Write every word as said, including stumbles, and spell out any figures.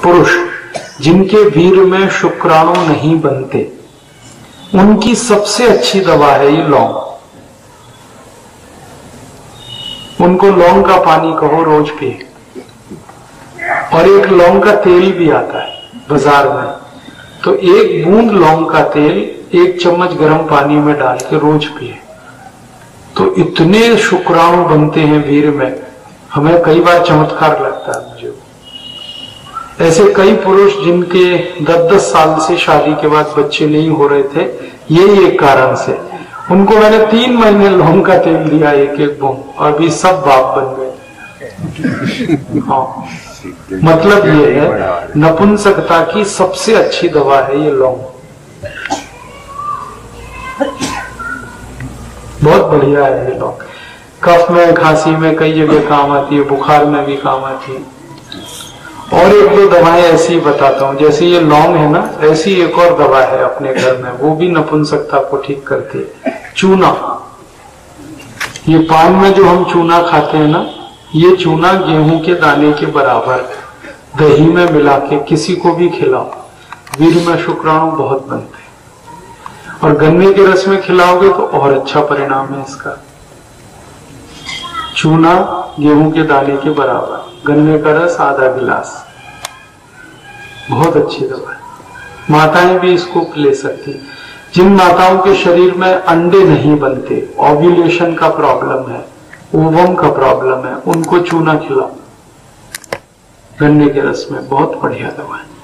पुरुष जिनके वीर्य में शुक्राणु नहीं बनते, उनकी सबसे अच्छी दवा है ये लौंग। उनको लौंग का पानी कहो, रोज पिए। और एक लौंग का तेल भी आता है बाजार में, तो एक बूंद लौंग का तेल एक चम्मच गर्म पानी में डाल के रोज पिए, तो इतने शुक्राणु बनते हैं वीर्य में, हमें कई बार चमत्कार लगता है मुझे। ऐसे कई पुरुष जिनके दस दस साल से शादी के बाद बच्चे नहीं हो रहे थे, यही एक कारण से, उनको मैंने तीन महीने लौंग का तेल दिया एक एक बूंद, और अभी सब बाप बन गए। हाँ, मतलब ये है नपुंसकता की सबसे अच्छी दवा है ये लौंग। बहुत बढ़िया है ये लौंग। कफ में, खांसी में कई जगह काम आती है, बुखार में भी काम आती है। और एक दो दवाएं ऐसी बताता हूं, जैसे ये लौंग है ना, ऐसी एक और दवा है अपने घर में, वो भी नपुंसकता को ठीक करती है। चूना, ये पान में जो हम चूना खाते हैं ना, ये चूना गेहूं के दाने के बराबर दही में मिला के किसी को भी खिलाओ, वीर्य में शुक्राणु बहुत बनते हैं। और गन्ने के रस में खिलाओगे तो और अच्छा परिणाम है इसका। चूना गेहूं के दाने के बराबर, गन्ने का रस आधा गिलास, बहुत अच्छी दवा है। माताएं भी इसको ले सकती। जिन माताओं के शरीर में अंडे नहीं बनते, ओव्यूलेशन का प्रॉब्लम है, ओवम का प्रॉब्लम है, उनको चूना खिलाओ गन्ने के रस में, बहुत बढ़िया दवा है।